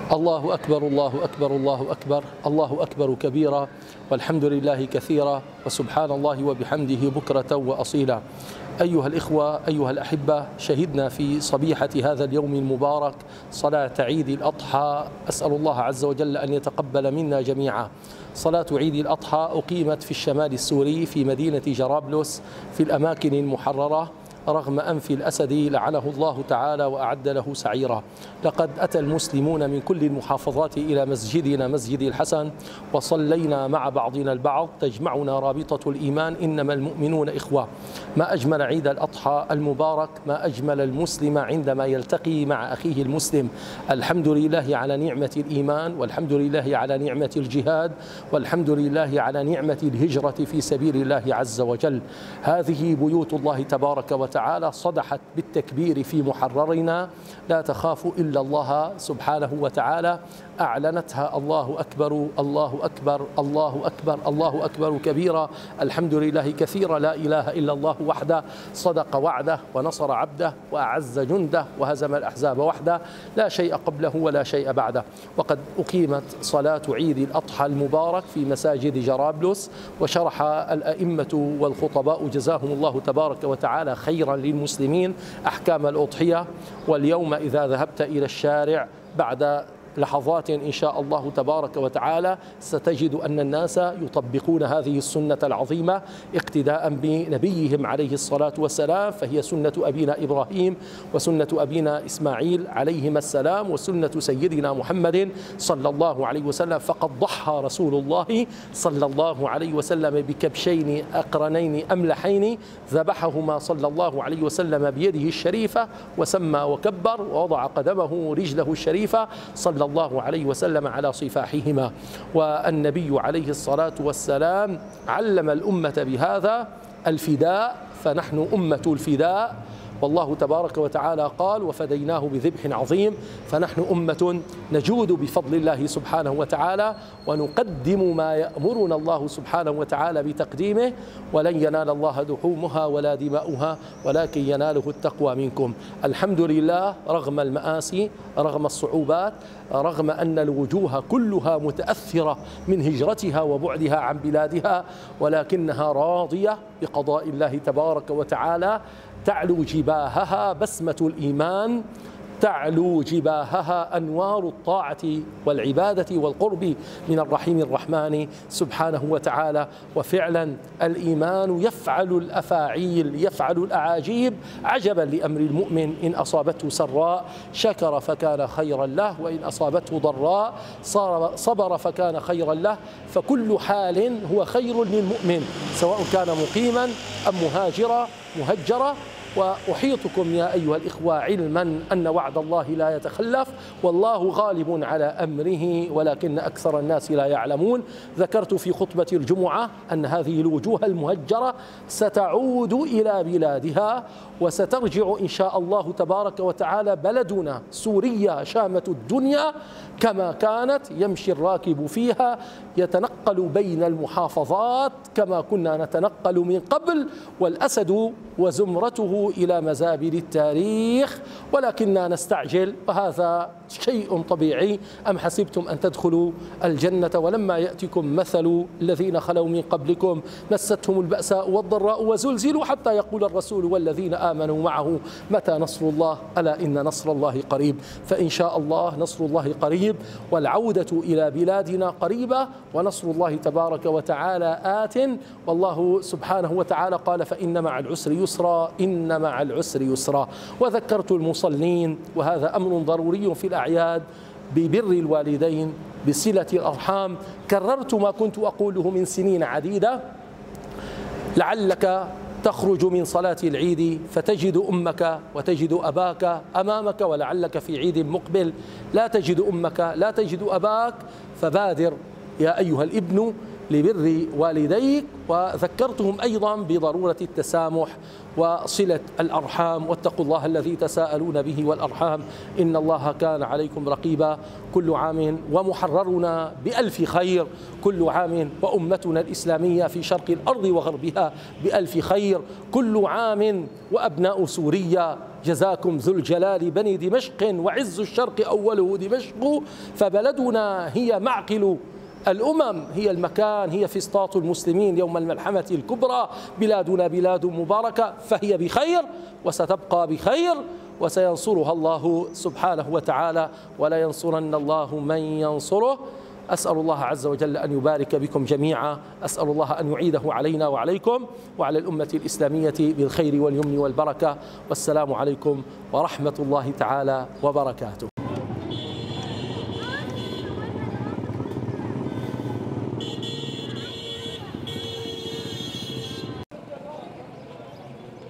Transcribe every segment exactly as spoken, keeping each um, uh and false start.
الله أكبر الله أكبر الله أكبر الله أكبر كبيرا والحمد لله كثيرا وسبحان الله وبحمده بكرة وأصيلا. أيها الإخوة أيها الأحبة، شهدنا في صبيحة هذا اليوم المبارك صلاة عيد الأضحى. أسأل الله عز وجل أن يتقبل منا جميعا. صلاة عيد الأضحى أقيمت في الشمال السوري في مدينة جرابلس في الأماكن المحررة رغم أنف الأسد لعنه الله تعالى وأعد له سعيرا. لقد أتى المسلمون من كل المحافظات إلى مسجدنا مسجد الحسن وصلينا مع بعضنا البعض، تجمعنا رابطة الإيمان، إنما المؤمنون إخوة. ما أجمل عيد الأضحى المبارك، ما أجمل المسلم عندما يلتقي مع أخيه المسلم. الحمد لله على نعمة الإيمان، والحمد لله على نعمة الجهاد، والحمد لله على نعمة الهجرة في سبيل الله عز وجل. هذه بيوت الله تبارك وتعالى تعالى صدحت بالتكبير في محررنا، لا تخاف إلا الله سبحانه وتعالى، أعلنتها الله أكبر الله أكبر الله أكبر الله أكبر كبيرا، الحمد لله كثيرا، لا إله إلا الله وحده، صدق وعده ونصر عبده وأعز جنده وهزم الأحزاب وحده، لا شيء قبله ولا شيء بعده. وقد أقيمت صلاة عيد الأضحى المبارك في مساجد جرابلس، وشرح الأئمة والخطباء جزاهم الله تبارك وتعالى خيرا للمسلمين أحكام الأضحية. واليوم إذا ذهبت إلى الشارع بعد لحظات إن شاء الله تبارك وتعالى ستجد أن الناس يطبقون هذه السنة العظيمة اقتداء بنبيهم عليه الصلاة والسلام، فهي سنة أبينا إبراهيم وسنة أبينا إسماعيل عليهما السلام وسنة سيدنا محمد صلى الله عليه وسلم. فقد ضحى رسول الله صلى الله عليه وسلم بكبشين أقرنين أملحين ذبحهما صلى الله عليه وسلم بيده الشريفة وسمى وكبر ووضع قدمه رجله الشريفة صلى الله عليه وسلم على صفاحهما. والنبي عليه الصلاة والسلام علم الأمة بهذا الفداء، فنحن أمة الفداء، والله تبارك وتعالى قال وفديناه بذبح عظيم. فنحن أمة نجود بفضل الله سبحانه وتعالى ونقدم ما يأمرنا الله سبحانه وتعالى بتقديمه، ولن ينال الله لحومها ولا دماؤها ولكن يناله التقوى منكم. الحمد لله رغم المآسي، رغم الصعوبات، رغم أن الوجوه كلها متأثرة من هجرتها وبعدها عن بلادها، ولكنها راضية بقضاء الله تبارك وتعالى. تعلو جباهها بسمة الإيمان، تعلو جباهها أنوار الطاعة والعبادة والقرب من الرحيم الرحمن سبحانه وتعالى. وفعلا الإيمان يفعل الأفاعيل، يفعل الأعاجيب. عجبا لأمر المؤمن، إن أصابته سراء شكر فكان خيرا له، وإن أصابته ضراء صبر فكان خيرا له. فكل حال هو خير للمؤمن سواء كان مقيما أم مهاجرا مهجرا. وأحيطكم يا أيها الإخوة علما أن وعد الله لا يتخلف، والله غالب على أمره ولكن أكثر الناس لا يعلمون. ذكرت في خطبة الجمعة أن هذه الوجوه المهجرة ستعود إلى بلادها وسترجع إن شاء الله تبارك وتعالى بلدنا سوريا شامة الدنيا كما كانت، يمشي الراكب فيها يتنقل بين المحافظات كما كنا نتنقل من قبل، والأسد وزمرته إلى مزابل التاريخ، ولكننا نستعجل وهذا شيء طبيعي. أم حسبتم أن تدخلوا الجنة ولما يأتكم مثل الذين خلوا من قبلكم مستهم البأساء والضراء وزلزلوا حتى يقول الرسول والذين آمنوا معه متى نصر الله ألا إن نصر الله قريب. فإن شاء الله نصر الله قريب، والعودة إلى بلادنا قريبة، ونصر الله تبارك وتعالى آت. والله سبحانه وتعالى قال فإن مع العسر يسرا إن مع العسر يسرا. وذكرت المصلين، وهذا أمر ضروري في الأعياد، ببر الوالدين، بصلة الأرحام. كررت ما كنت أقوله من سنين عديدة، لعلك تخرج من صلاة العيد فتجد أمك وتجد أباك أمامك، ولعلك في عيد مقبل لا تجد أمك لا تجد أباك، فبادر يا أيها الابن لبر والديك. وذكرتهم أيضا بضرورة التسامح وصلة الأرحام، واتقوا الله الذي تساءلون به والأرحام إن الله كان عليكم رقيبا. كل عام ومحررنا بألف خير، كل عام وأمتنا الإسلامية في شرق الأرض وغربها بألف خير، كل عام وأبناء سوريا جزاكم ذو الجلال بني دمشق، وعز الشرق أوله دمشق، فبلدنا هي معقل الأمم، هي المكان، هي فسطاط المسلمين يوم الملحمة الكبرى. بلادنا بلاد مباركة، فهي بخير وستبقى بخير، وسينصرها الله سبحانه وتعالى، ولا ينصرن الله من ينصره. أسأل الله عز وجل أن يبارك بكم جميعا، أسأل الله أن يعيده علينا وعليكم وعلى الأمة الإسلامية بالخير واليمن والبركة. والسلام عليكم ورحمة الله تعالى وبركاته.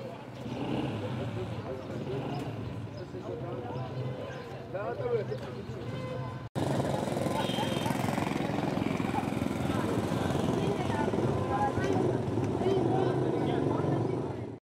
لا